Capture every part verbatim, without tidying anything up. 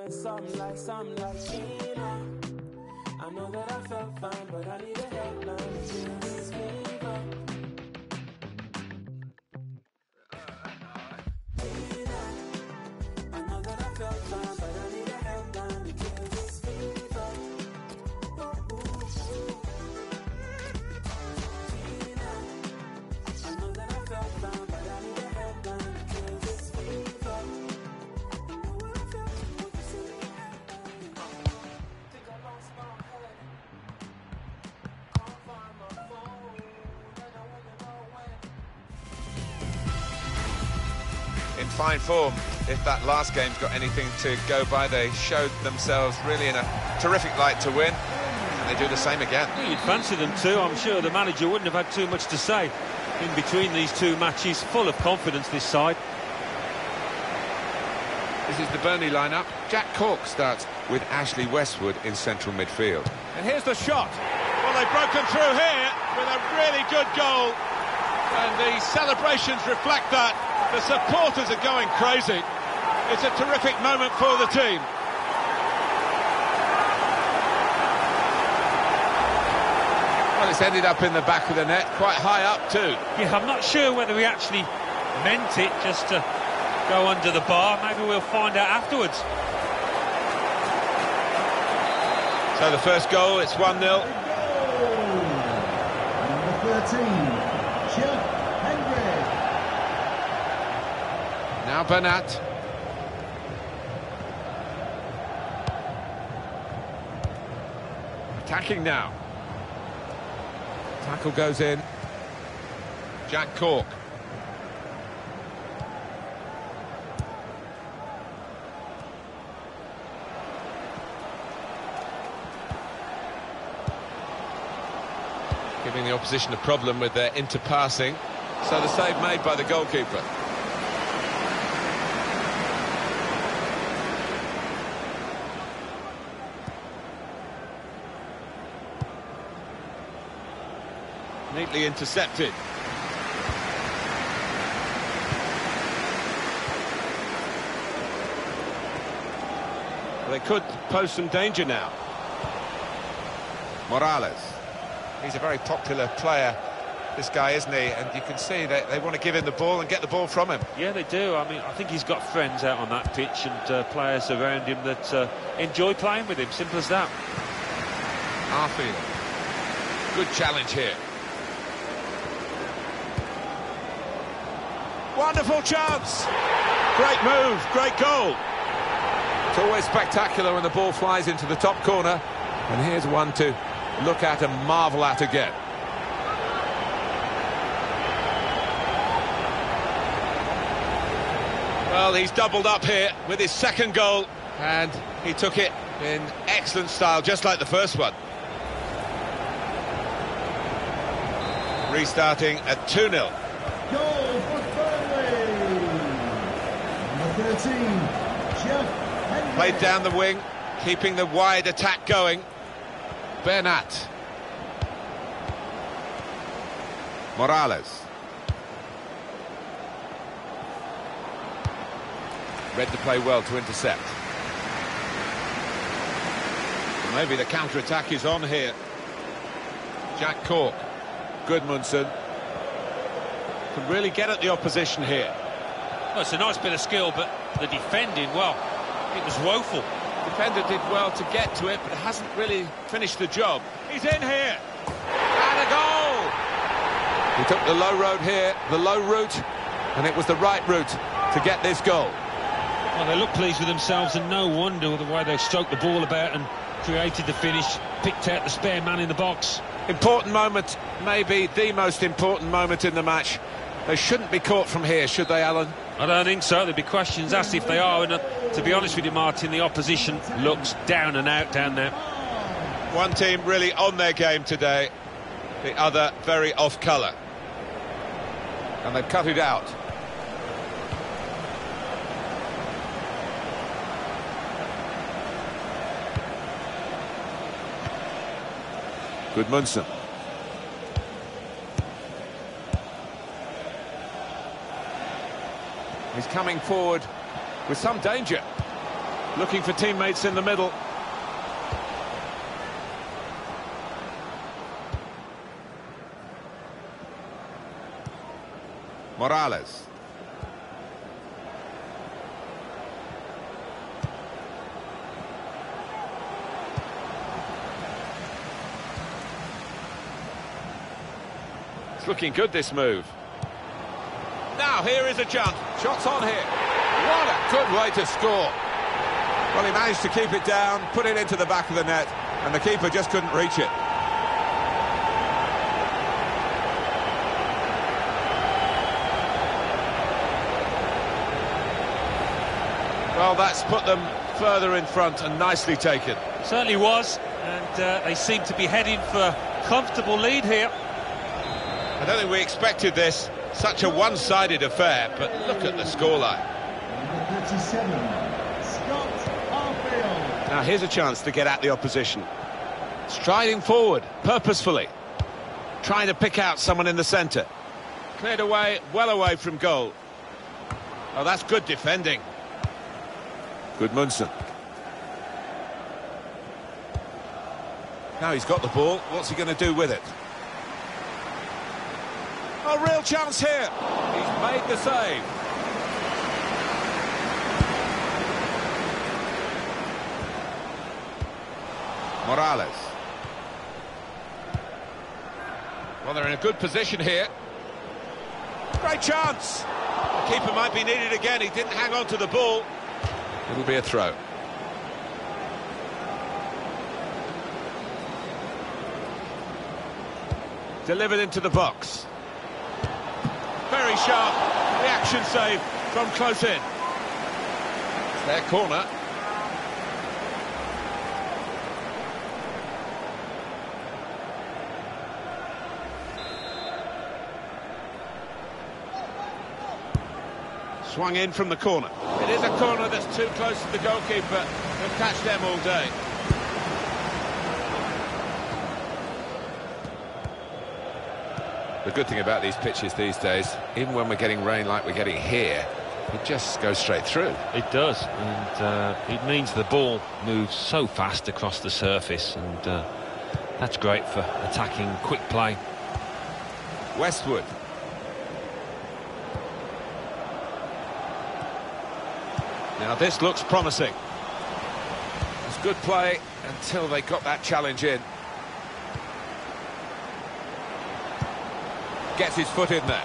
want something like, something like Sheena. I know that I felt fine, but I need a headline to kill this fever. Sheena. I know that I felt fine, but I need a headline to kill this fever. Ooh, ooh, ooh. Sheena. I know that I felt fine, but I need a headline to kill this fever. You know what I felt when you see me. Think I lost my head. Can't find my phone, and I wanna know when. In fine form. If that last game's got anything to go by, they showed themselves really in a terrific light to win, and they do the same again. Well, you'd fancy them too. I'm sure the manager wouldn't have had too much to say in between these two matches. Full of confidence, this side. This is the Burnley lineup. Jack Cork starts with Ashley Westwood in central midfield. And here's the shot. Well, they've broken through here with a really good goal. And the celebrations reflect that. The supporters are going crazy. It's a terrific moment for the team. Well, it's ended up in the back of the net, quite high up too. Yeah, I'm not sure whether he actually meant it just to go under the bar. Maybe we'll find out afterwards. So the first goal, it's one nil. Number thirteen, Jeff Hendrick. Now Bernat. Attacking now. Tackle goes in. Jack Cork. Giving the opposition a problem with their interpassing. So the save made by the goalkeeper. Neatly intercepted. Well, they could pose some danger now. Morales. He's a very popular player, this guy, isn't he? And you can see that they want to give him the ball and get the ball from him. Yeah, they do. I mean, I think he's got friends out on that pitch and uh, players around him that uh, enjoy playing with him. Simple as that. Arfield. Good challenge here. Wonderful chance. Great move, great goal. It's always spectacular when the ball flies into the top corner. And here's one to look at and marvel at again. Well, he's doubled up here with his second goal. And he took it in excellent style, just like the first one. Restarting at two nil. Goal for Burnley. Number thirteen, Jeff Hendrick. Played down the wing, keeping the wide attack going. Bernat. Morales. Read the play well to intercept. Maybe the counter-attack is on here. Jack Cork. Gudmundsson. Can really get at the opposition here. Well, it's a nice bit of skill, but the defending, well, it was woeful. Defender did well to get to it, but hasn't really finished the job. He's in here. And a goal! He took the low road here, the low route, and it was the right route to get this goal. Well, they look pleased with themselves, and no wonder with the way they stroked the ball about and created the finish, picked out the spare man in the box. Important moment, maybe the most important moment in the match. They shouldn't be caught from here, should they, Alan? I don't think so. There'll be questions asked if they are, and uh, to be honest with you, Martin, the opposition looks down and out down there. One team really on their game today, the other very off colour. And they've cut it out. Gudmundsson. He's coming forward with some danger. Looking for teammates in the middle. Morales. It's looking good, this move. Now here is a chance. Shots on here. What a good way to score. Well, he managed to keep it down, put it into the back of the net, and the keeper just couldn't reach it. Well, that's put them further in front and nicely taken. Certainly was, and uh, they seem to be heading for a comfortable lead here. I don't think we expected this, such a one-sided affair, but look at the scoreline. Number thirty-seven, Scott Arfield. Now here's a chance to get at the opposition. Striding forward, purposefully. Trying to pick out someone in the centre. Cleared away, well away from goal. Oh, that's good defending. Gudmundsson. Now he's got the ball, what's he going to do with it? A real chance here. He's made the save. Morales. Well, they're in a good position here. Great chance. The keeper might be needed again. He didn't hang on to the ball. It'll be a throw. Delivered into the box. Very sharp reaction save from close in. It's their corner. Swung in from the corner. It is a corner that's too close to the goalkeeper. He'll catch them all day. The good thing about these pitches these days, even when we're getting rain like we're getting here, it just goes straight through. It does, and uh, it means the ball moves so fast across the surface, and uh, that's great for attacking quick play. Westwood. Now this looks promising. It's good play until they got that challenge in. Gets his foot in there.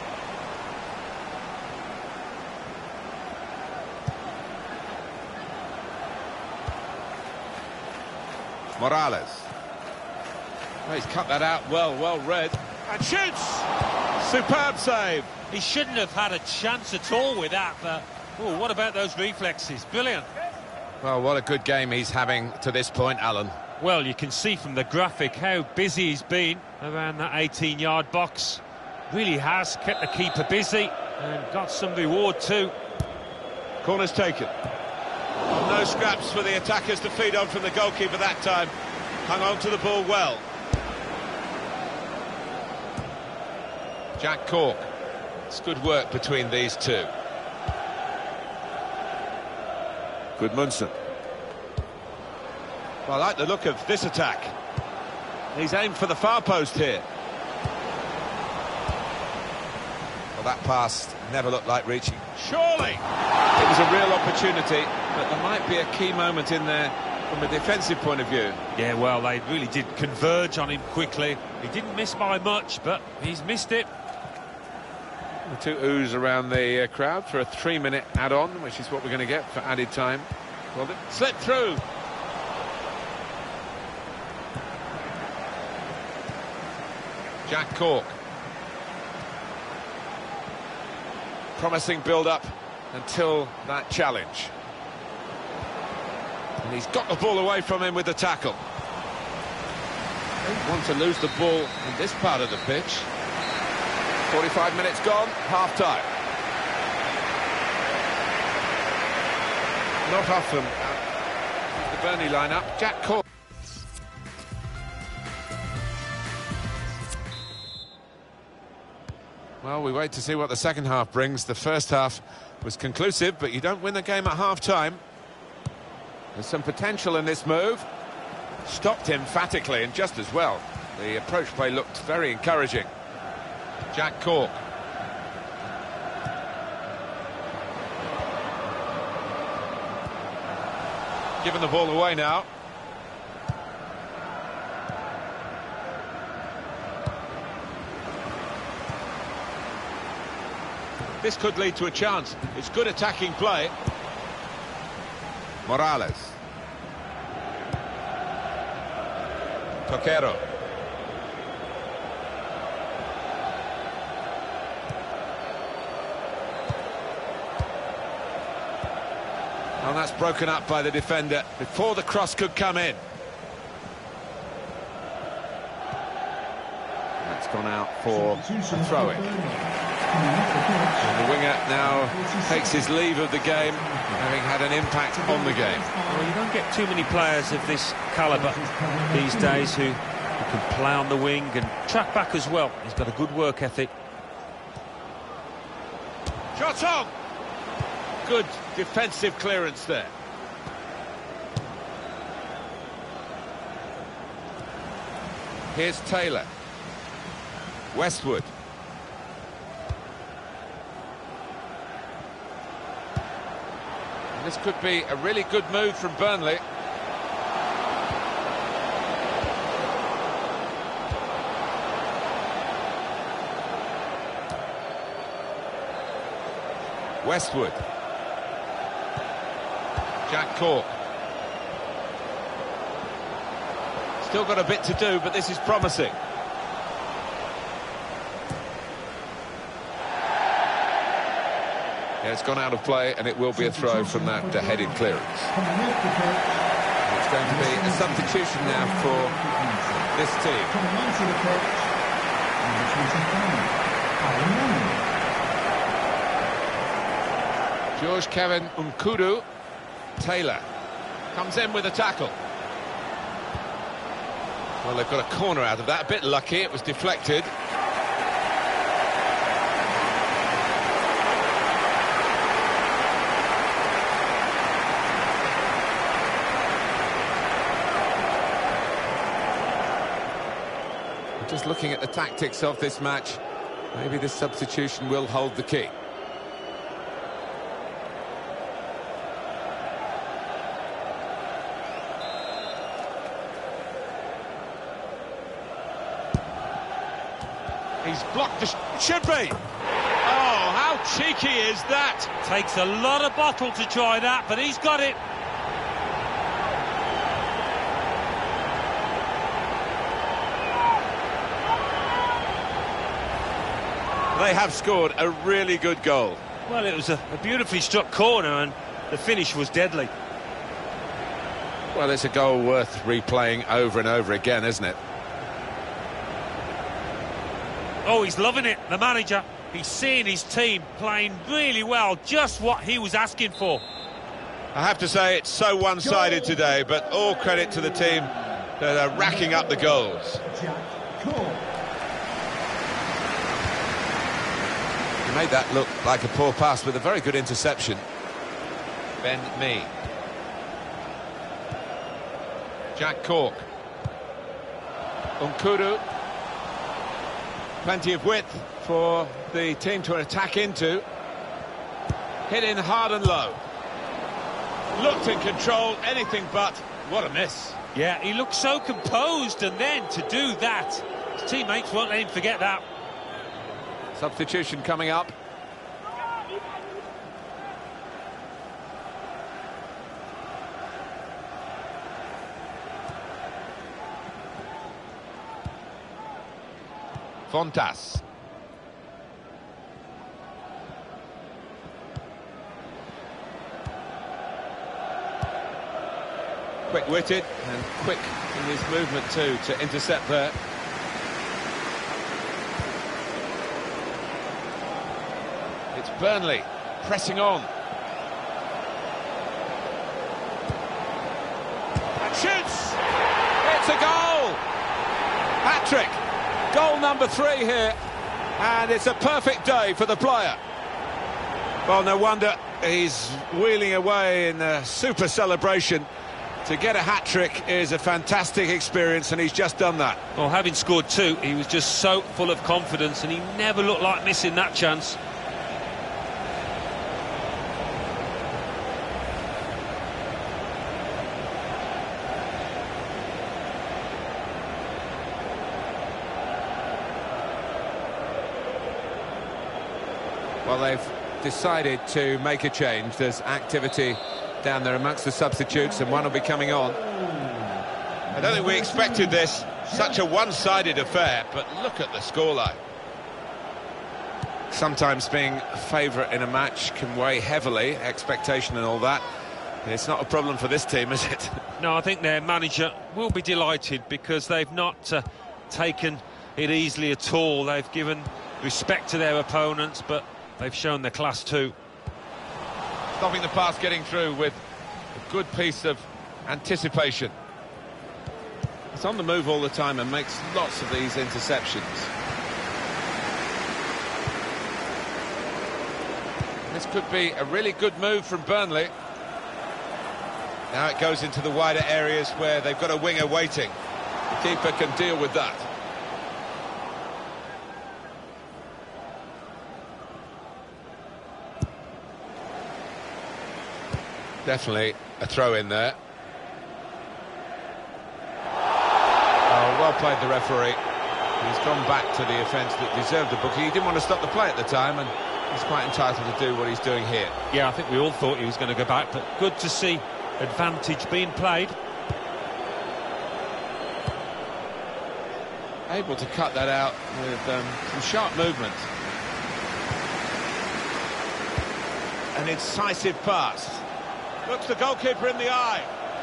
Morales. Well, he's cut that out well, well read. And shoots! Superb save. He shouldn't have had a chance at all with that, but oh, what about those reflexes? Brilliant. Well, what a good game he's having to this point, Alan. Well, you can see from the graphic how busy he's been around that eighteen-yard box. Really has kept the keeper busy and got some reward too. Corner's taken. Well, no scraps for the attackers to feed on from the goalkeeper that time. Hung on to the ball well. Jack Cork. It's good work between these two. Gudmundsson. Well, I like the look of this attack. He's aimed for the far post here. Well, that pass never looked like reaching. Surely! It was a real opportunity, but there might be a key moment in there from a defensive point of view. Yeah, well, they really did converge on him quickly. He didn't miss by much, but he's missed it. The two oohs around the uh, crowd for a three-minute add-on, which is what we're going to get for added time. Well, it slipped through. Jack Cork. Promising build-up until that challenge. And he's got the ball away from him with the tackle. Don't want to lose the ball in this part of the pitch. forty-five minutes gone, half-time. Not often uh, the Burnley lineup. Jack Cork. Well, we wait to see what the second half brings. The first half was conclusive, but you don't win the game at half-time. There's some potential in this move. Stopped emphatically and just as well. The approach play looked very encouraging. Jack Cork. Given the ball away now. This could lead to a chance. It's good attacking play. Morales. Toquero. And that's broken up by the defender before the cross could come in. That's gone out for a throw-in. And the winger now takes his leave of the game, having had an impact on the game. Well, you don't get too many players of this calibre these days who, who can play on the wing and track back as well. He's got a good work ethic. Shot on! Good defensive clearance there. Here's Taylor. Westwood. This could be a really good move from Burnley. Westwood. Jack Cork. Still got a bit to do, but this is promising. Yeah, it's gone out of play, and it will be a throw from that uh, headed clearance. It's going to be a substitution now for this team. George Kevin Nkoudou. Taylor. Comes in with a tackle. Well, they've got a corner out of that. A bit lucky, it was deflected. Just looking at the tactics of this match, maybe this substitution will hold the key. He's blocked the... Sh should be! Oh, how cheeky is that? Takes a lot of bottle to try that, but he's got it. They have scored a really good goal. Well, it was a, a beautifully struck corner, and the finish was deadly. Well, it's a goal worth replaying over and over again, isn't it? Oh, he's loving it, the manager. He's seeing his team playing really well, just what he was asking for. I have to say, it's so one-sided today, but all credit to the team that are racking up the goals. He made that look like a poor pass with a very good interception. Ben Mee. Jack Cork. Nkoudou. Plenty of width for the team to attack into. Hit in hard and low. Looked in control, anything but. What a miss. Yeah, he looked so composed, and then to do that, his teammates won't let him forget that. Substitution coming up. Fontas. Quick-witted and quick in his movement too to intercept there. It's Burnley pressing on. And shoots! It's a goal! Hat-trick! Goal number three here, and it's a perfect day for the player. Well, no wonder he's wheeling away in a super celebration To get a hat-trick is a fantastic experience, and he's just done that. Well, having scored two, he was just so full of confidence, and he never looked like missing that chance. Well, they've decided to make a change. There's activity down there amongst the substitutes, and one will be coming on. I don't think we expected this, such a one-sided affair, but look at the scoreline. Sometimes being a favourite in a match can weigh heavily, expectation and all that. It's not a problem for this team, is it? No, I think their manager will be delighted because they've not uh, taken it easily at all. They've given respect to their opponents, but they've shown their class too. Stopping the pass getting through with a good piece of anticipation. It's on the move all the time and makes lots of these interceptions. This could be a really good move from Burnley. Now it goes into the wider areas where they've got a winger waiting. The keeper can deal with that. Definitely a throw in there. Oh, well played, the referee. He's gone back to the offence that deserved the booking. He didn't want to stop the play at the time, and he's quite entitled to do what he's doing here. Yeah, I think we all thought he was going to go back, but good to see advantage being played. Able to cut that out with um, some sharp movement. An incisive pass. Looks the goalkeeper in the eye.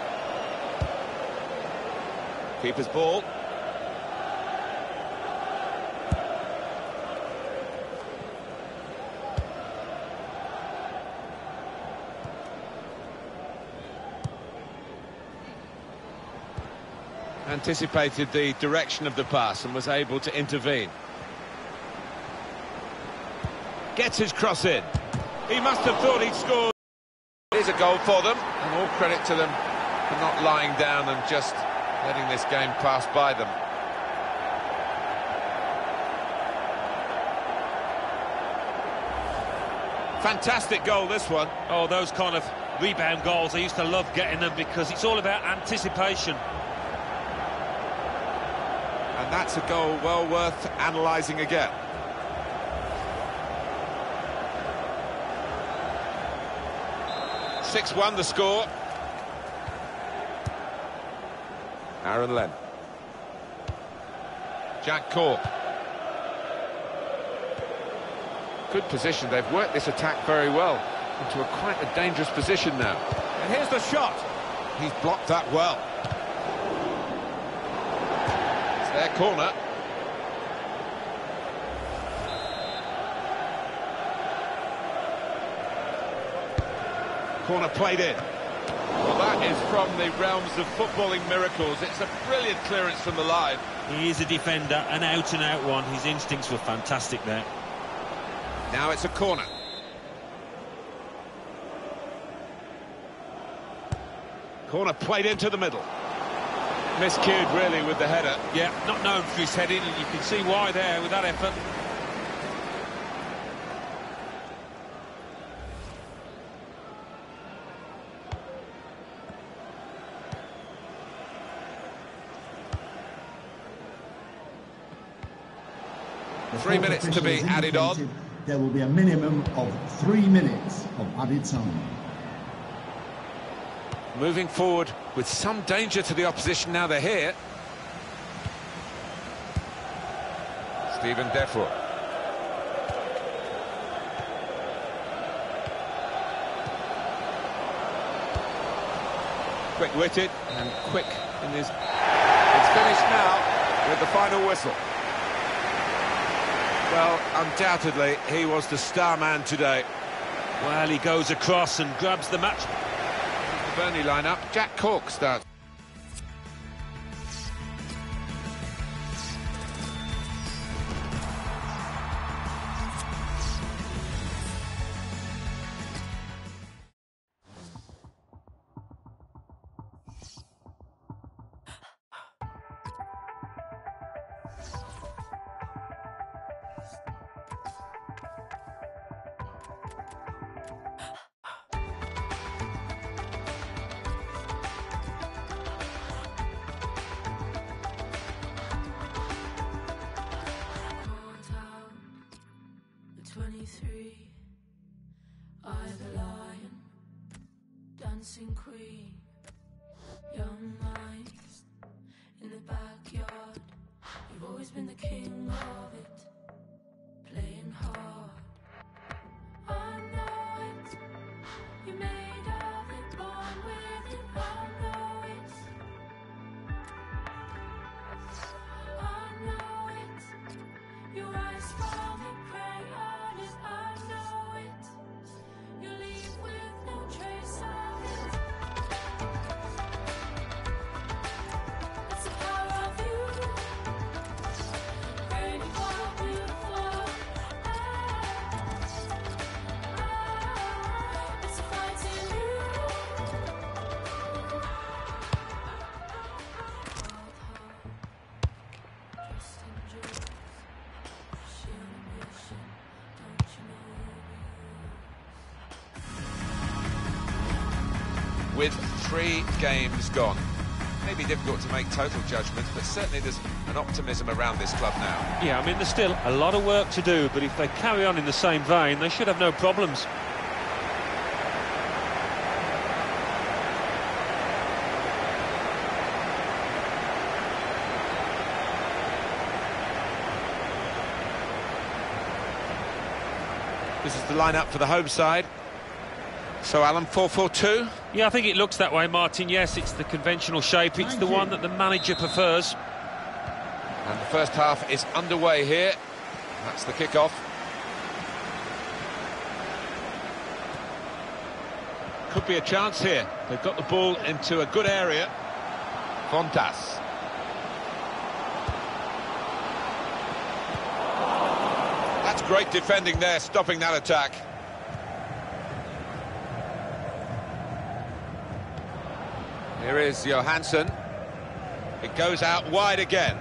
Keeper's ball. Anticipated the direction of the pass and was able to intervene. Gets his cross in. He must have thought he'd scored. Here's a goal for them, and all credit to them for not lying down and just letting this game pass by them. Fantastic goal, this one. Oh, those kind of rebound goals, I used to love getting them because it's all about anticipation. And that's a goal well worth analysing again. six one the score. Aaron Len. Jack Corp. Good position. They've worked this attack very well into a quite a dangerous position now. And here's the shot. He's blocked that well. It's their corner. Corner played in. Well, that is from the realms of footballing miracles. It's a brilliant clearance from the line. He is a defender, an out-and-out one. His instincts were fantastic there. Now it's a corner. Corner played into the middle. Miscued, really, with the header. Yeah, not known for his heading, and you can see why there with that effort. Three minutes to be added on. There will be a minimum of three minutes of added time. Moving forward with some danger to the opposition now they're here. Stephen Defoe. Quick-witted and quick in his... It's finished now with the final whistle. Well, undoubtedly, he was the star man today. Well, he goes across and grabs the match. The Burnley lineup, Jack Cork starts. dancing queen, young minds in the backyard. You've always been the king of it, playing hard. I know it, you made of it, born with it. I know it, I know it. Your eyes fall and prey on it. I know it. You leave with no trace of it. It's the power of you, great and wild, beautiful. Ah, ah, it's a fight in you. Wild heart, dressed in jewels, shield ambition. Don't you know we With three games gone. Maybe difficult to make total judgments, but certainly there's an optimism around this club now. Yeah, I mean, there's still a lot of work to do, but if they carry on in the same vein, they should have no problems. This is the lineup for the home side. So, Alan, four four two. Yeah, I think it looks that way, Martin. Yes, it's the conventional shape. It's Thank the you. one that the manager prefers. And the first half is underway here. That's the kick-off. Could be a chance here. They've got the ball into a good area. Fontas. That's great defending there, stopping that attack. Here is Johansson. It goes out wide again.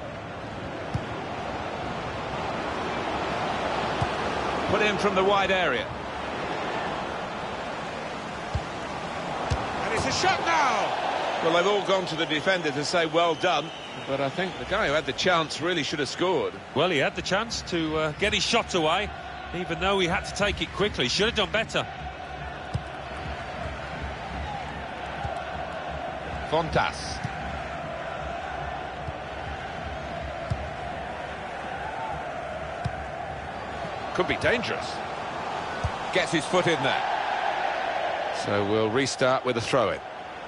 Put in from the wide area. And it's a shot now! Well, they've all gone to the defender to say well done, but I think the guy who had the chance really should have scored. Well, he had the chance to uh, get his shot away, even though he had to take it quickly. Should have done better. Fontas. Could be dangerous. Gets his foot in there. So we'll restart with a throw-in.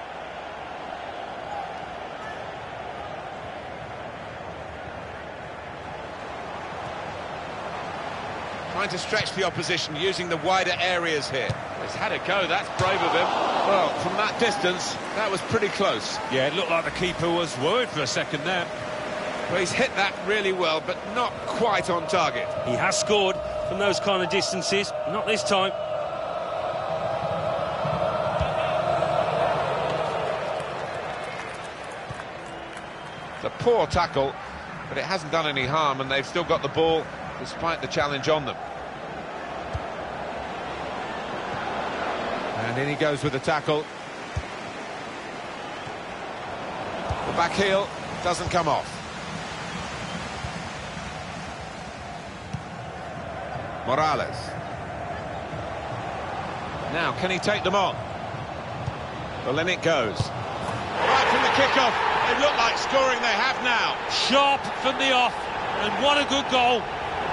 Trying to stretch the opposition using the wider areas here. He's had a go, that's brave of him. Well, from that distance, that was pretty close. Yeah, it looked like the keeper was worried for a second there. Well, he's hit that really well, but not quite on target. He has scored from those kind of distances. Not this time. It's a poor tackle, but it hasn't done any harm, and they've still got the ball despite the challenge on them. And in he goes with the tackle. The back heel doesn't come off. Morales. Now, can he take them on? Well, then it goes. Right from the kick-off, they look like scoring, they have now. Sharp from the off, and what a good goal.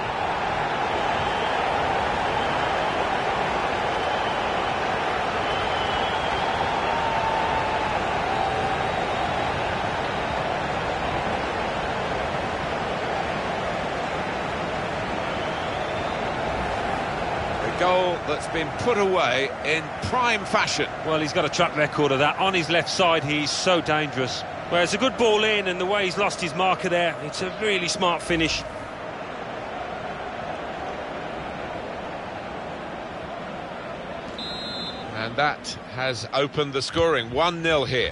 Goal that's been put away in prime fashion. Well, he's got a track record of that. On his left side, he's so dangerous. Whereas a good ball in, and the way he's lost his marker there, it's a really smart finish. And that has opened the scoring. one nil here.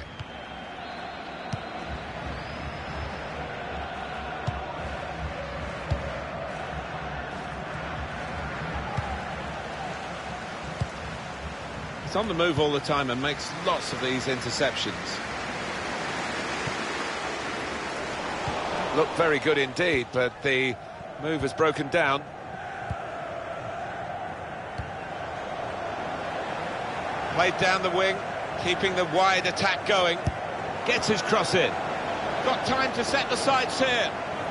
He's on the move all the time and makes lots of these interceptions. Looked very good indeed, but the move has broken down. Played down the wing. keeping the wide attack going. Gets his cross in. Got time to set the sights here.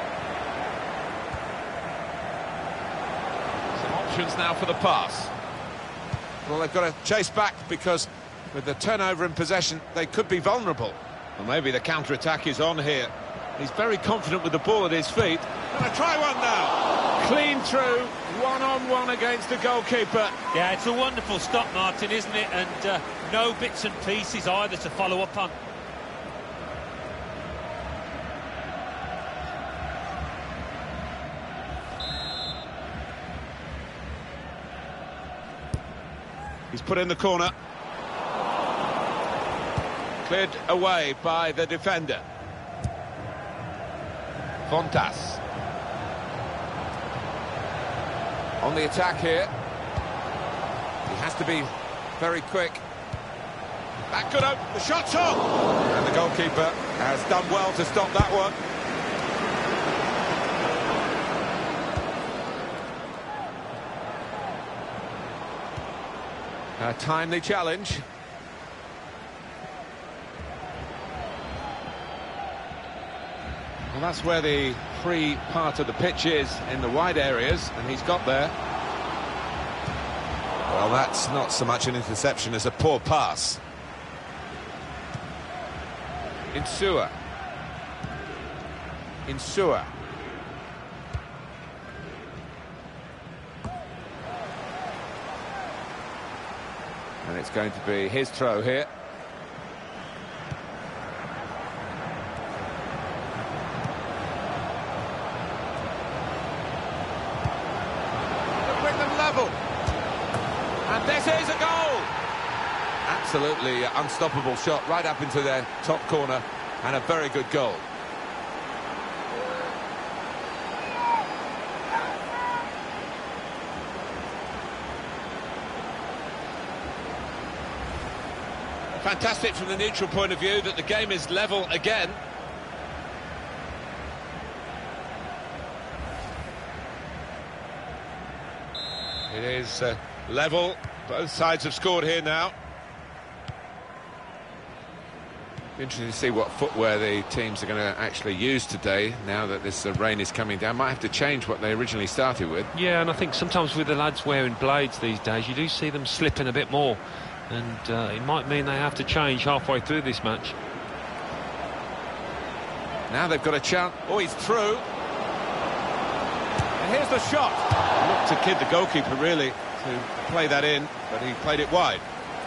Some options now for the pass. Well, they've got to chase back because with the turnover in possession, they could be vulnerable. Well, maybe the counter-attack is on here. He's very confident with the ball at his feet. Gonna try one now. Clean through, one-on-one against the goalkeeper. Yeah, it's a wonderful stop, Martin, isn't it? And uh, no bits and pieces either to follow up on. He's put in the corner. Cleared away by the defender. Fontas. On the attack here. He has to be very quick. That could open. The shot's on. And the goalkeeper has done well to stop that one. A timely challenge. Well, that's where the free part of the pitch is, in the wide areas, and he's got there. Well, that's not so much an interception as a poor pass. Insua. Insua. And it's going to be his throw here. To bring them level. And this is a goal. Absolutely unstoppable shot right up into their top corner, and a very good goal. Fantastic from the neutral point of view that the game is level again. It is uh, level. Both sides have scored here now. Interesting to see what footwear the teams are going to actually use today, now that this uh, rain is coming down. Might have to change what they originally started with. Yeah, and I think sometimes with the lads wearing blades these days, you do see them slipping a bit more. And uh, it might mean they have to change halfway through this match. Now they've got a chance. Oh, he's through. And here's the shot. Looked to kid the goalkeeper, really, to play that in, but he played it wide.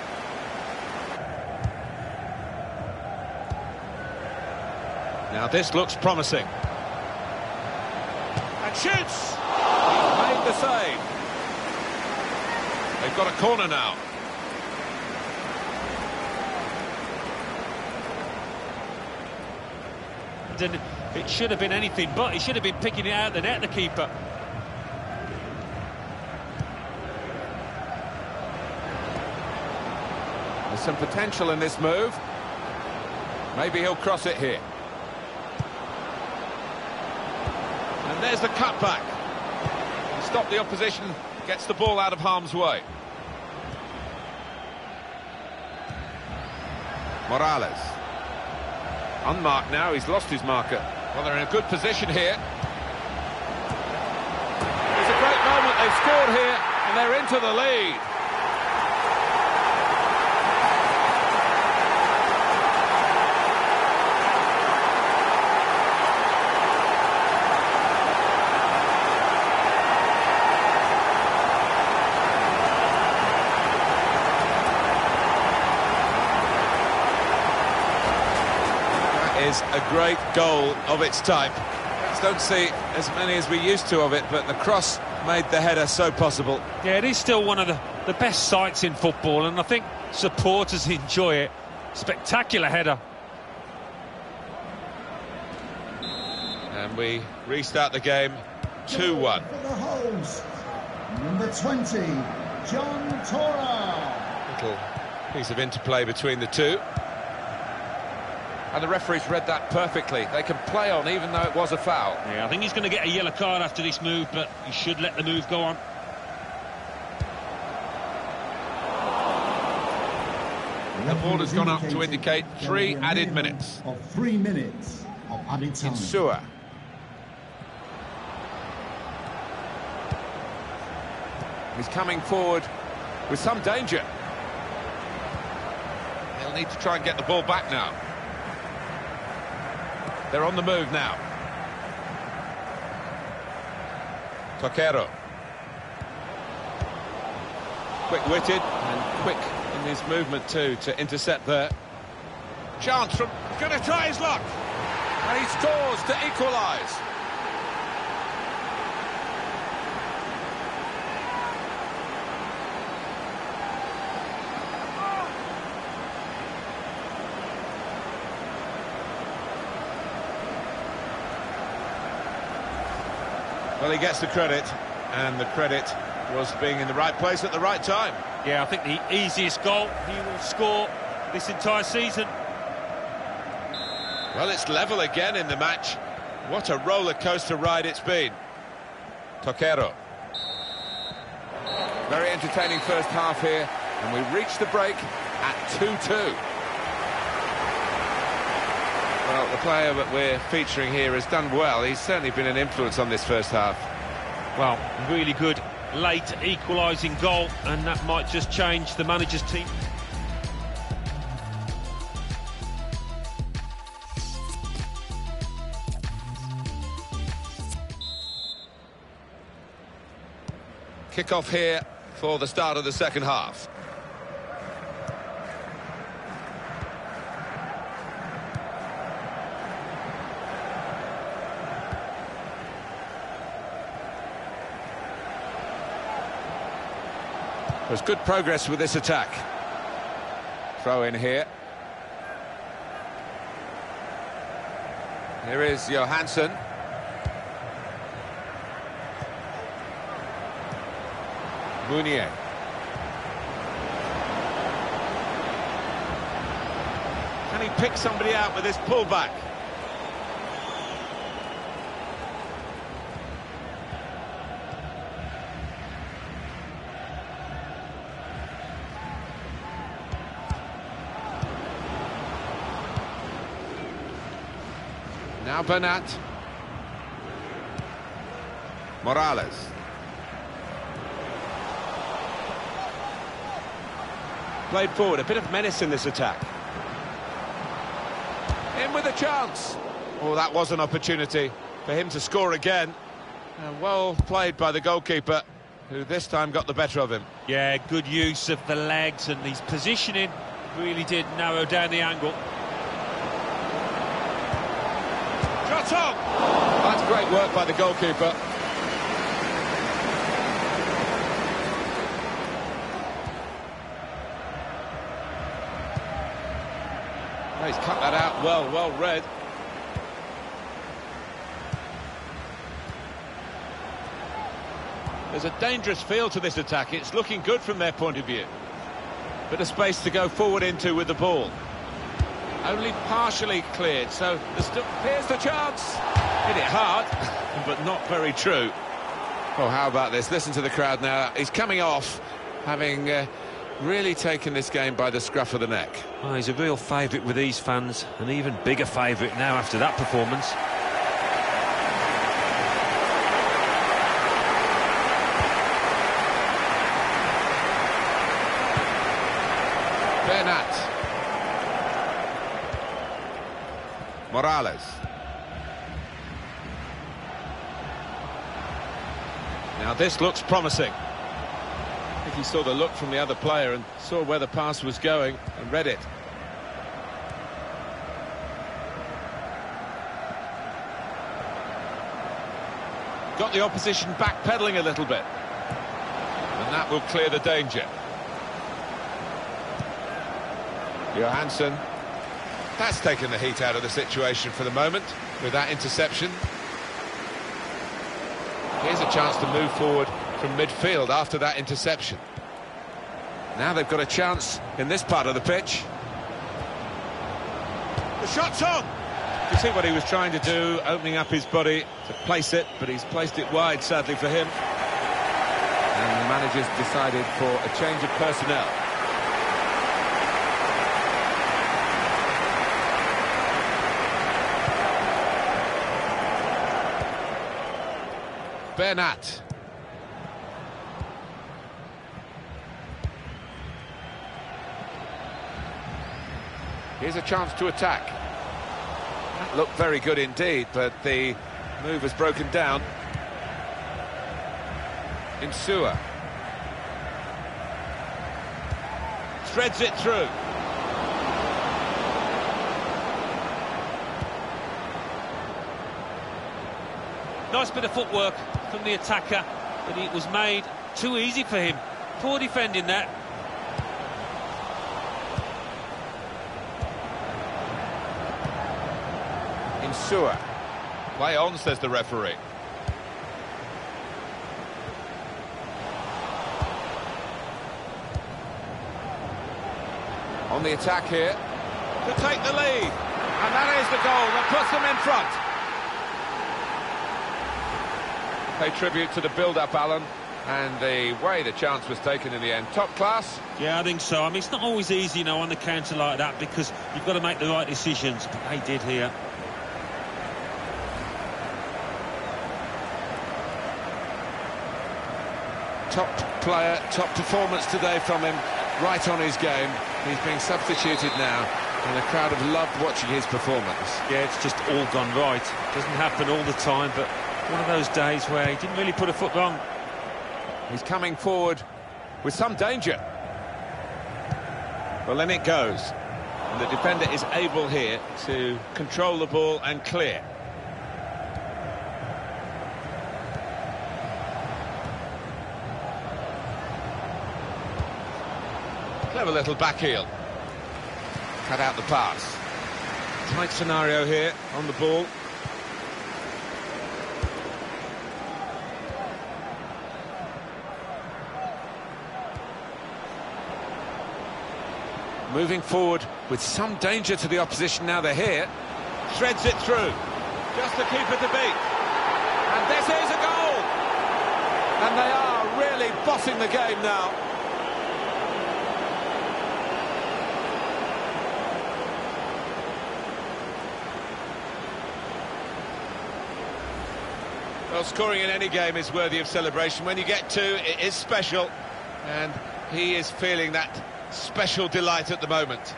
Now this looks promising. And shoots! He's made the save. They've got a corner now. And it should have been anything but. He should have been picking it out of the net, the keeper. There's some potential in this move. Maybe he'll cross it here. And there's the cutback. Stop the opposition, gets the ball out of harm's way. Morales. Unmarked now, he's lost his marker. Well, they're in a good position here. It's a great moment, they've scored here, and they're into the lead. Is a great goal of its type. Just don't see as many as we used to of it, but the cross made the header so possible. Yeah, it is still one of the, the best sights in football, and I think supporters enjoy it. Spectacular header. And we restart the game two one. For the host, number twenty, John Torra. Little piece of interplay between the two. And the referee's read that perfectly. They can play on even though it was a foul. Yeah, I think he's going to get a yellow card after this move, but he should let the move go on. And the ball has gone up to indicate three added minutes. Of three minutes of added time. Insua. He's coming forward with some danger. They'll need to try and get the ball back now. They're on the move now. Toquero. Quick-witted and quick in his movement too to intercept there. Chance from... Going to try his luck. And he scores to equalise. Well, he gets the credit, and the credit was being in the right place at the right time. Yeah, I think the easiest goal he will score this entire season. Well, it's level again in the match. What a roller coaster ride it's been. Toquero. Very entertaining first half here, and we reach the break at two two. Well, the player that we're featuring here has done well. He's certainly been an influence on this first half. Well, really good late equalising goal, and that might just change the manager's team. Kick-off here for the start of the second half. There's good progress with this attack. Throw in here. Here is Johansson. Mounier. Can he pick somebody out with this pullback? Now Bernat. Morales. Played forward, a bit of menace in this attack. In with a chance. Oh, that was an opportunity for him to score again. And well played by the goalkeeper, who this time got the better of him. Yeah, good use of the legs, and his positioning really did narrow down the angle. Shot on! That's great work by the goalkeeper. He's cut that out well, well read. There's a dangerous feel to this attack. It's looking good from their point of view. Bit of space to go forward into with the ball. Only partially cleared, so there's still, here's the chance. Hit it hard, but not very true. Oh, how about this? Listen to the crowd now. He's coming off, having uh, really taken this game by the scruff of the neck. Oh, he's a real favourite with these fans, an even bigger favourite now after that performance. Bernat. Morales. Now this looks promising. I think he saw the look from the other player and saw where the pass was going and read it. Got the opposition backpedaling a little bit. And that will clear the danger. Johansson. That's taken the heat out of the situation for the moment with that interception. Here's a chance to move forward from midfield after that interception. Now they've got a chance in this part of the pitch. The shot's on! You see what he was trying to do, opening up his body to place it, but he's placed it wide, sadly for him. And the manager's decided for a change of personnel. Bernat. Here's a chance to attack. That looked very good indeed, but the move has broken down. Insua. Threads it through. Nice bit of footwork from the attacker, but it was made too easy for him. Poor defending that. Insua. Play on, says the referee. On the attack here. To take the lead. And that is the goal that puts them in front. Pay tribute to the build-up, Alan, and the way the chance was taken in the end. Top class. Yeah, I think so. I mean, it's not always easy, you know, on the counter like that, because you've got to make the right decisions, but they did here. Top player, top performance today from him, right on his game. He's being substituted now, and the crowd have loved watching his performance. Yeah, it's just all gone right. Doesn't happen all the time, but one of those days where he didn't really put a foot wrong. He's coming forward with some danger. Well, then it goes. And the defender is able here to control the ball and clear. Clever little back heel. Cut out the pass. Tight scenario here on the ball. Moving forward with some danger to the opposition now they're here. Threads it through. Just the keeper to beat. And this is a goal! And they are really bossing the game now. Well, scoring in any game is worthy of celebration. When you get two, it is special. And he is feeling that special delight at the moment.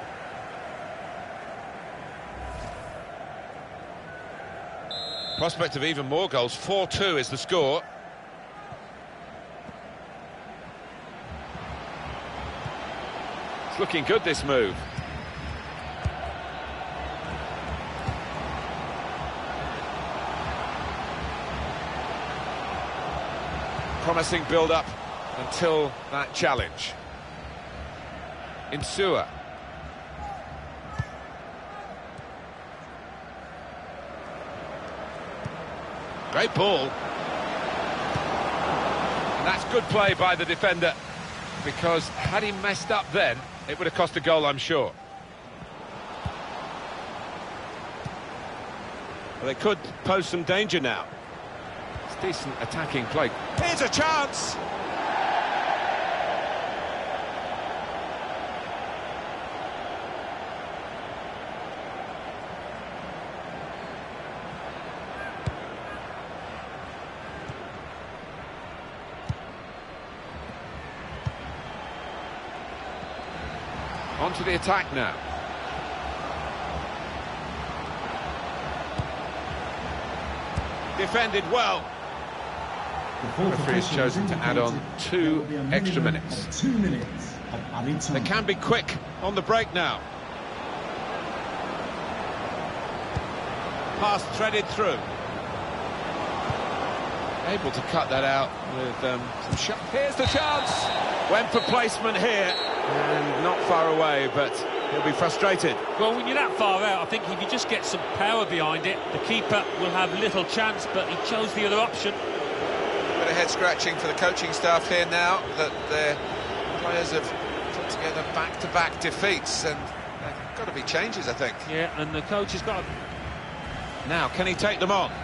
Prospect of even more goals. four two is the score. It's looking good, this move. Promising build-up until that challenge. Insua. Great ball. And that's good play by the defender, because had he messed up then, it would have cost a goal, I'm sure. Well, they could pose some danger now. It's decent attacking play. Here's a chance! On to the attack now. Defended well. The Referee has chosen to add on two extra minutes. Two minutes of added time. They can be quick on the break now. Pass threaded through. Able to cut that out with um, some shot. Here's the chance. Went for placement here. And not far away, but He'll be frustrated. Well, when you're that far out, I think if you just get some power behind it, the keeper will have little chance, but he chose the other option. Bit of head scratching for the coaching staff here now that their players have put together back-to-back defeats, and there've got to be changes, I think. Yeah, and the coach has got... Now, can he take them on?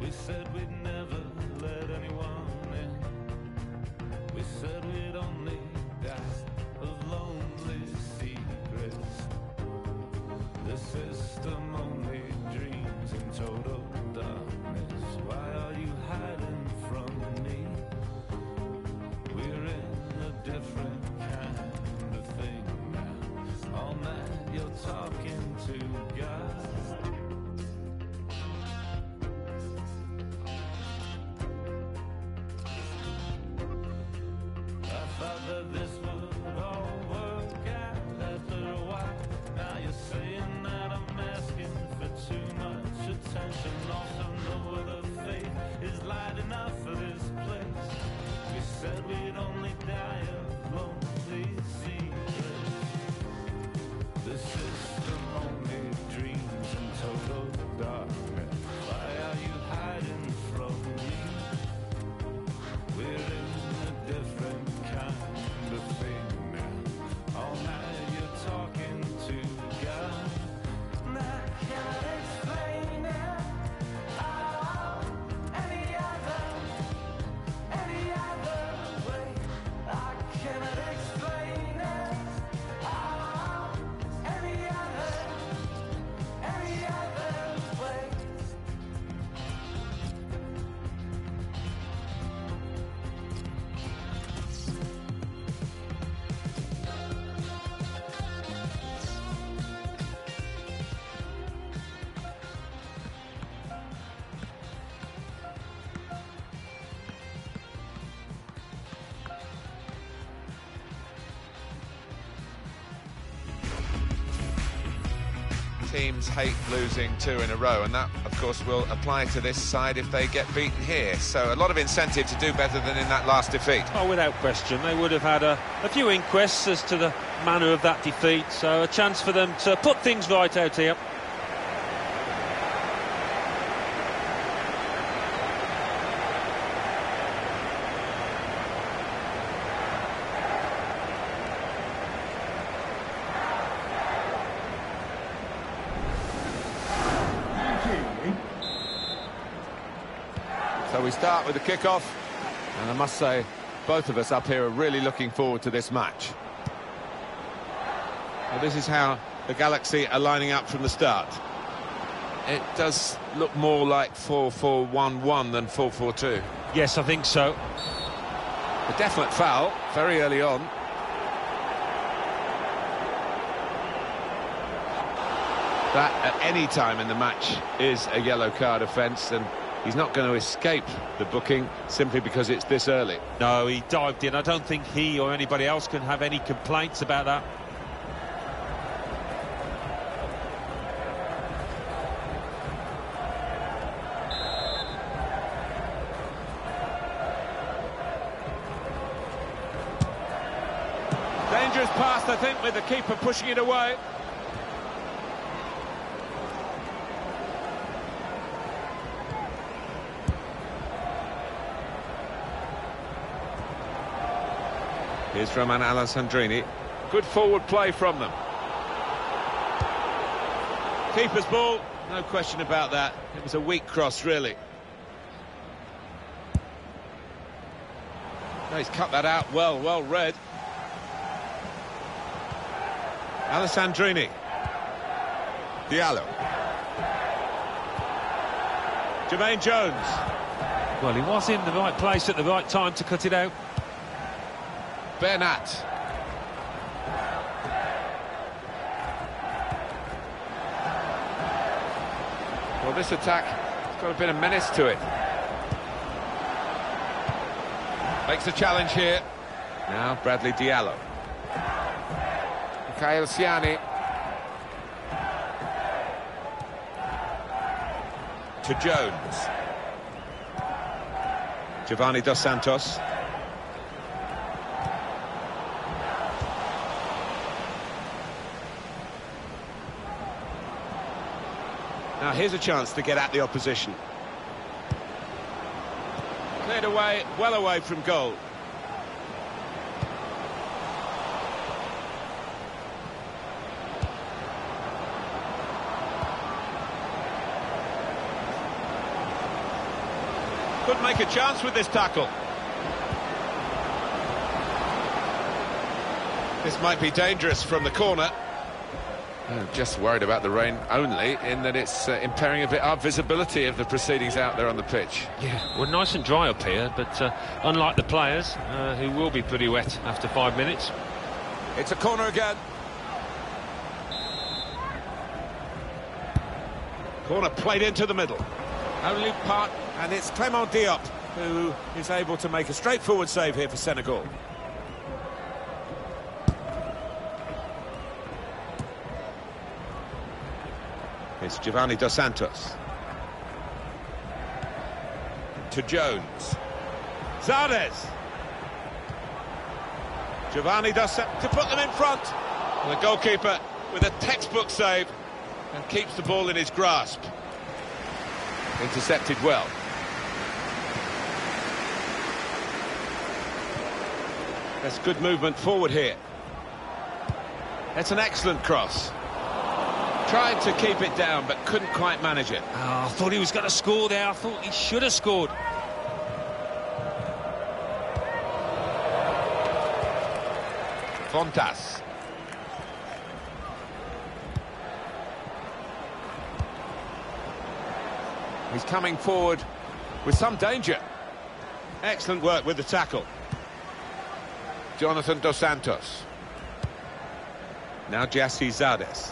We said we'd never let anyone in. We said we'd only die of lonely secrets. The system only dreams in total darkness. Why are you hiding from me? We're in a different kind of thing now. All night you're talking to God. I thought that this would all work out after a while. Now you're saying that I'm asking for too much attention. Also no other faith is light enough for this place. We said we'd only die of lonely secrets. The system only dreams in total darkness. Why are you hiding from me? We're in a different kind of thing now. All night you're talking to God. And I cannot explain it. Oh, any other, any other way. I cannot explain it. Oh, any other, any other way. Teams hate losing two in a row, and that, of course, will apply to this side if they get beaten here. So a lot of incentive to do better than in that last defeat. Oh, without question. They would have had a, a few inquests as to the manner of that defeat, so a chance for them to put things right out here. So we start with the kickoff, and I must say, both of us up here are really looking forward to this match. Well, this is how the Galaxy are lining up from the start. It does look more like four four one one than four four two. Yes, I think so. A definite foul very early on. That at any time in the match is a yellow card offence, and he's not going to escape the booking simply because it's this early. No, he dived in. I don't think he or anybody else can have any complaints about that. Dangerous pass, I think, with the keeper pushing it away. Here's Romain Alessandrini. Good forward play from them. Keeper's ball, no question about that. It was a weak cross, really. No, he's cut that out well, well read. Alessandrini. Diallo. Jermaine Jones. Well, he was in the right place at the right time to cut it out. Bernat. Well, this attack has got a bit of menace to it. Makes a challenge here. Now Bradley Diallo. Mikhail Siani. To Jones. Giovanni Dos Santos. Now here's a chance to get at the opposition. Cleared away, well away from goal. Could make a chance with this tackle. This might be dangerous from the corner. Oh, just worried about the rain only, in that it's uh, impairing a bit our visibility of the proceedings out there on the pitch. Yeah, we're nice and dry up here, but uh, unlike the players, uh, who will be pretty wet after five minutes. It's a corner again. Corner played into the middle. Only part, and it's Clement Diop who is able to make a straightforward save here for Senegal. It's Giovanni Dos Santos. To Jones. Zardes. Giovanni Dos Santos to put them in front. And the goalkeeper with a textbook save and keeps the ball in his grasp. Intercepted well. That's good movement forward here. That's an excellent cross. Tried to keep it down, but couldn't quite manage it. Oh, I thought he was going to score there. I thought he should have scored. Fontas. He's coming forward with some danger. Excellent work with the tackle. Jonathan Dos Santos. Now Gyasi Zardes.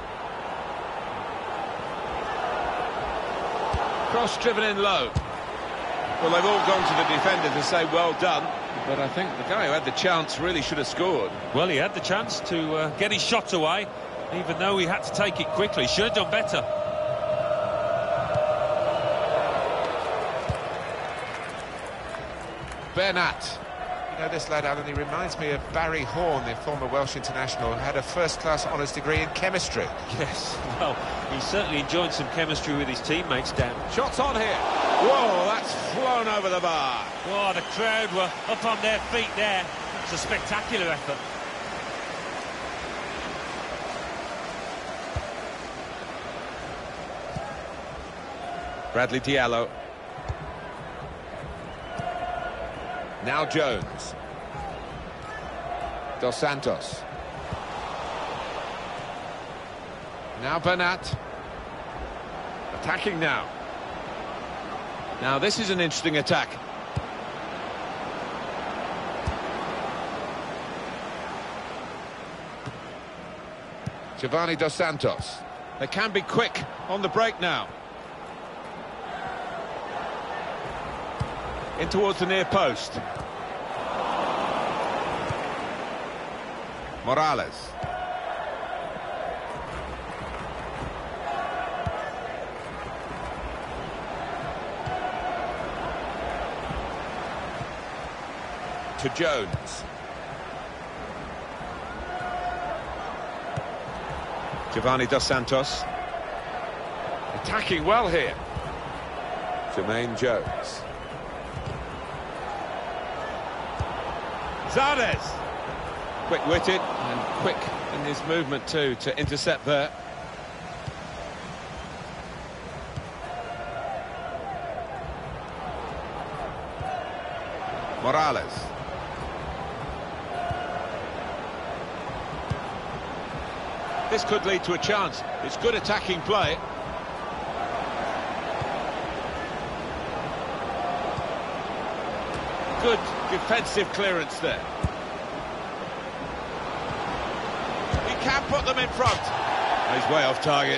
Cross driven in low. Well, they've all gone to the defender to say well done, but I think the guy who had the chance really should have scored. Well, he had the chance to uh, get his shot away, even though he had to take it quickly. Should have done better. Bernat. You know this lad, Alan, he reminds me of Barry Horn, the former Welsh international, who had a first-class honours degree in chemistry. Yes, well, he certainly enjoyed some chemistry with his teammates, Dan. Shots on here. Whoa, that's flown over the bar. Oh, the crowd were up on their feet there. It's a spectacular effort. Bradley Diallo. Now Jones. Dos Santos. Now Bernat. Attacking now. Now this is an interesting attack. Giovanni Dos Santos. They can be quick on the break now. In towards the near post. Morales. To Jones. Giovanni Dos Santos. Attacking well here. Jermaine Jones. Zardes. Quick-witted and quick in his movement too to intercept there. Morales. This could lead to a chance. It's good attacking play. Good defensive clearance there. He can put them in front. He's way off target.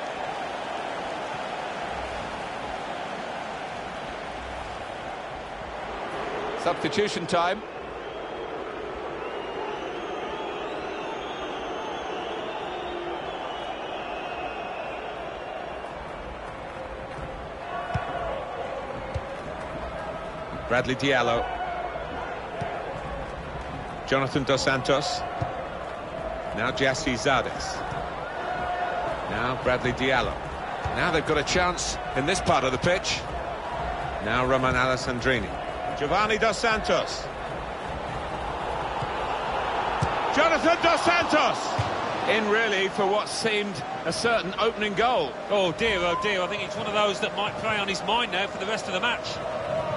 Substitution time. Bradley Diallo. Jonathan Dos Santos. Now Gyasi Zardes. Now Bradley Diallo. Now they've got a chance in this part of the pitch. Now Roman Alessandrini. Giovanni Dos Santos. Jonathan Dos Santos. In really for what seemed a certain opening goal. Oh dear, oh dear, I think it's one of those that might play on his mind now for the rest of the match.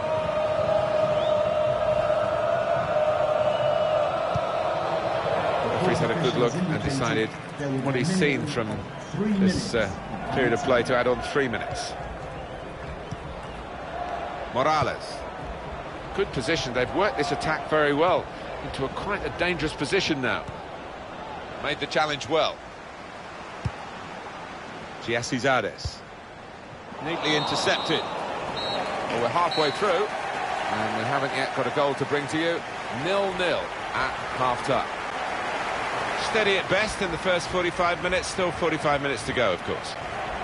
referee's had a good look and decided what he's seen from this uh, period of play to add on three minutes. Morales. Good position. They've worked this attack very well into a quite a dangerous position now. Made the challenge well. Giassi Zardes. Neatly intercepted. Well, we're halfway through, and we haven't yet got a goal to bring to you. nil nil at half-time. Steady at best in the first forty-five minutes. Still forty-five minutes to go, of course.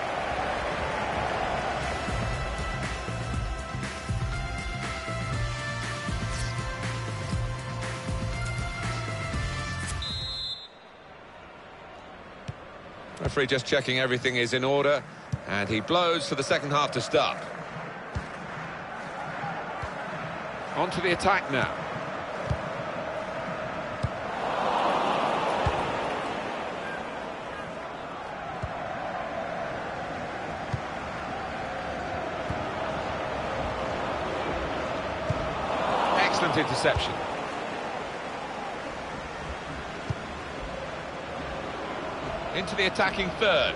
Referee just checking everything is in order, and he blows for the second half to start. On to the attack now. Excellent interception. Into the attacking third.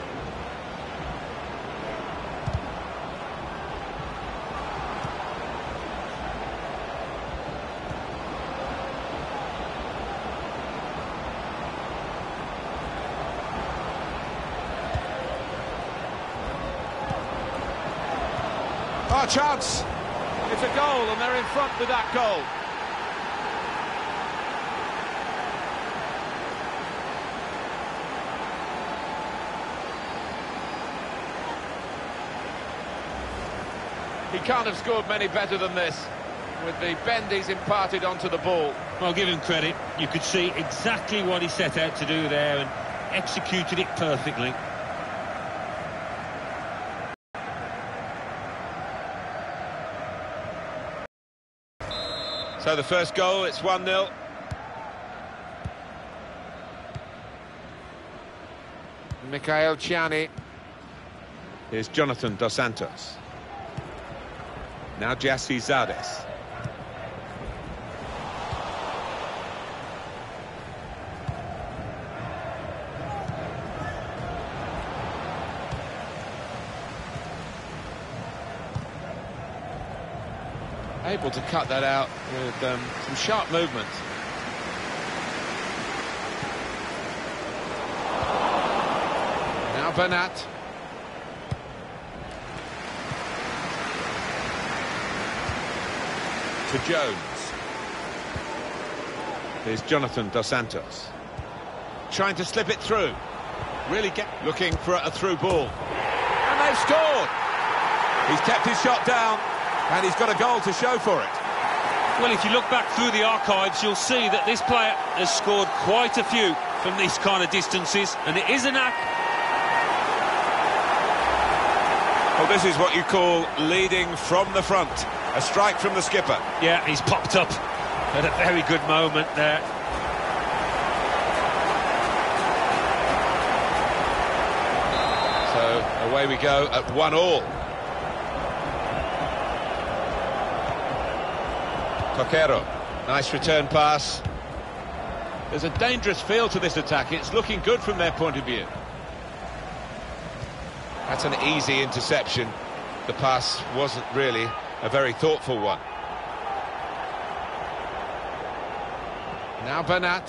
Oh, chance! It's a goal, and they're in front with that goal. He can't have scored many better than this, with the bend he's imparted onto the ball. Well, give him credit. You could see exactly what he set out to do there and executed it perfectly. So the first goal, it's one nil. Mikhail Ciani. Here's Jonathan Dos Santos. Now Giassi Zardes. Able to cut that out with um, some sharp movement. Now Bernat. To Jones. Here's Jonathan Dos Santos. Trying to slip it through. Really get looking for a through ball. And they've scored! He's kept his shot down, and he's got a goal to show for it. Well, if you look back through the archives, you'll see that this player has scored quite a few from these kind of distances, and it is a knack. Well, this is what you call leading from the front. A strike from the skipper. Yeah, he's popped up at a very good moment there. So away we go at one all. Coquero, nice return pass. There's a dangerous feel to this attack. It's looking good from their point of view. That's an easy interception. The pass wasn't really a very thoughtful one. Now Bernat.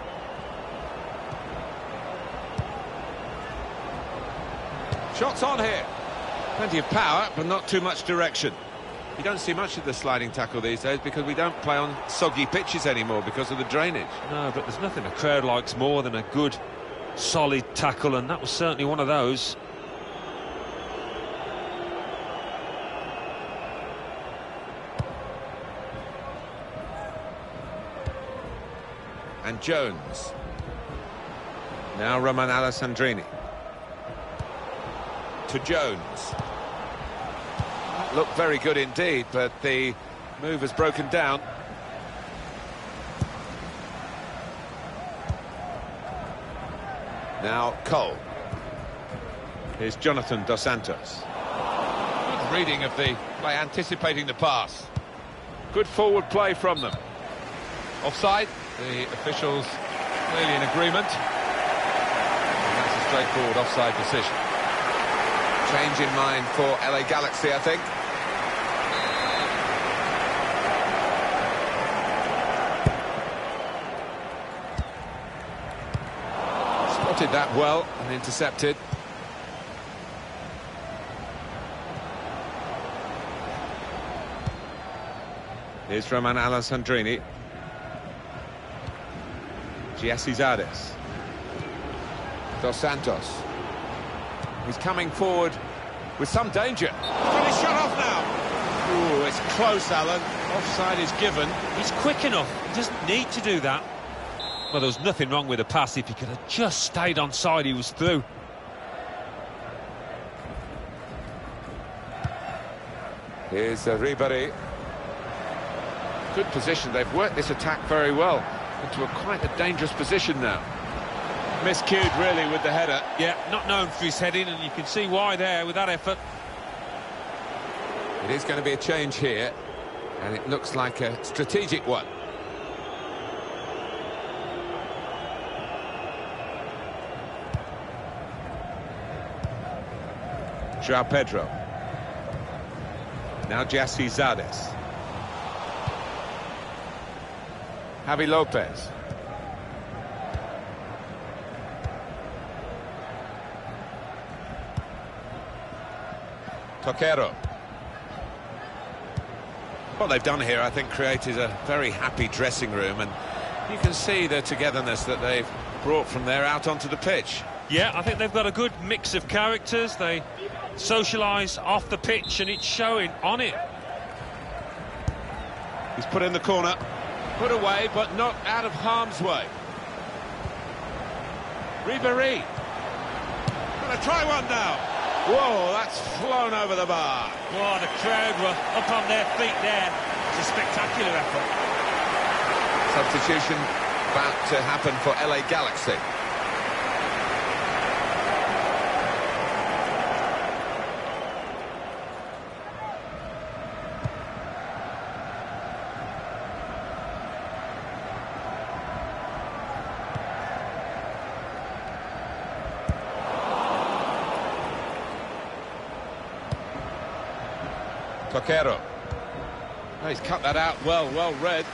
Shots on here. Plenty of power, but not too much direction. You don't see much of the sliding tackle these days because we don't play on soggy pitches anymore because of the drainage. No, but there's nothing a crowd likes more than a good, solid tackle, and that was certainly one of those. And Jones. Now Roman Alessandrini. To Jones. That looked very good indeed, but the move has broken down. Now Cole. Here's Jonathan Dos Santos. Good reading of the play, anticipating the pass. Good forward play from them. Offside. The officials Clearly in agreement. And that's a straightforward offside decision. Change in mind for L A Galaxy, I think. Spotted that well and intercepted. Here's Roman Alessandrini. Giassi Zardes. Dos Santos. He's coming forward with some danger. But he's shut off now. Ooh, it's close, Alan. Offside is given. He's quick enough. He doesn't need to do that. Well, there was nothing wrong with the pass. If he could have just stayed on side, he was through. Here's uh, Ribéry. Good position. They've worked this attack very well into a quite a dangerous position now. Miscued, really, with the header. Yeah, not known for his heading, and you can see why there with that effort. It is going to be a change here, and it looks like a strategic one. João Pedro. Now Giassi Zardes. Javi Lopez. Toquero. What they've done here, I think, created a very happy dressing room, and you can see the togetherness that they've brought from there out onto the pitch. Yeah, I think they've got a good mix of characters. They socialise off the pitch, and it's showing on it. He's put in the corner. Put away, but not out of harm's way. Ribéry. Gonna try one now. Whoa, that's flown over the bar. Oh, the crowd were up on their feet there. It's a spectacular effort. Substitution about to happen for L A Galaxy. Toquero. Oh, he's cut that out well, well read.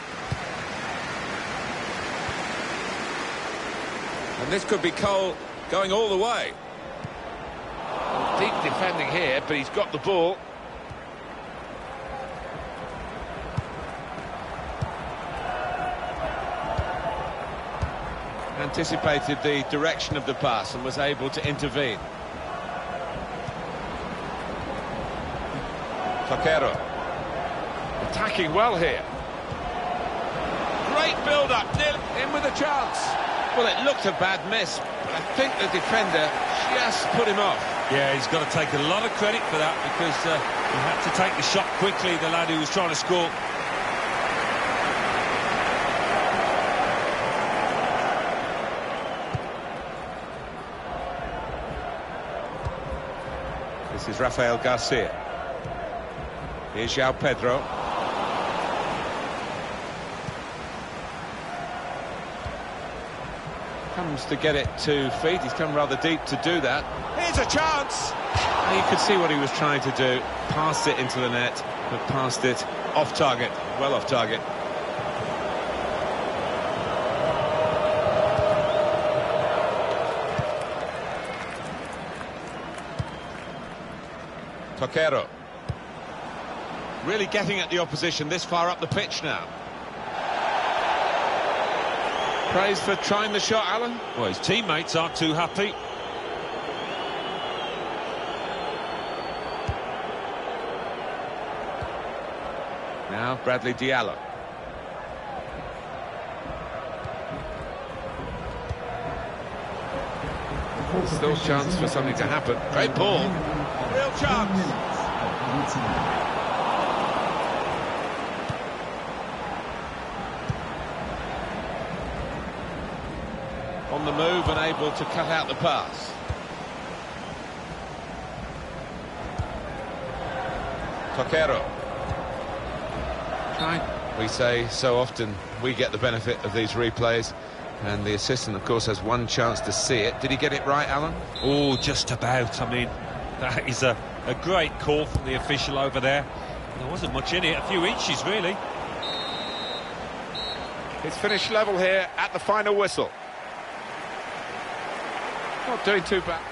And this could be Cole going all the way. Deep defending here, but he's got the ball. Anticipated the direction of the pass and was able to intervene. Toquero. Attacking well here. Great build-up, in with a chance. Well, it looked a bad miss, but I think the defender just put him off. Yeah, he's got to take a lot of credit for that, because uh, he had to take the shot quickly, the lad who was trying to score. This is Rafael Garcia. Here's João Pedro. Comes to get it to feet. He's come rather deep to do that. Here's a chance! And you could see what he was trying to do. Passed it into the net, but passed it off target. Well off target. Toquero. Really getting at the opposition this far up the pitch now. Praise for trying the shot, Alan. Well, his teammates aren't too happy. Now Bradley Diallo. Still chance for something to happen. Great ball. Real chance. On the move and able to cut out the pass. Toquero. We say so often we get the benefit of these replays. And the assistant, of course, has one chance to see it. Did he get it right, Alan? Oh, just about. I mean, that is a, a great call from the official over there. There wasn't much in it, a few inches, really. It's finished level here at the final whistle. Not doing too bad.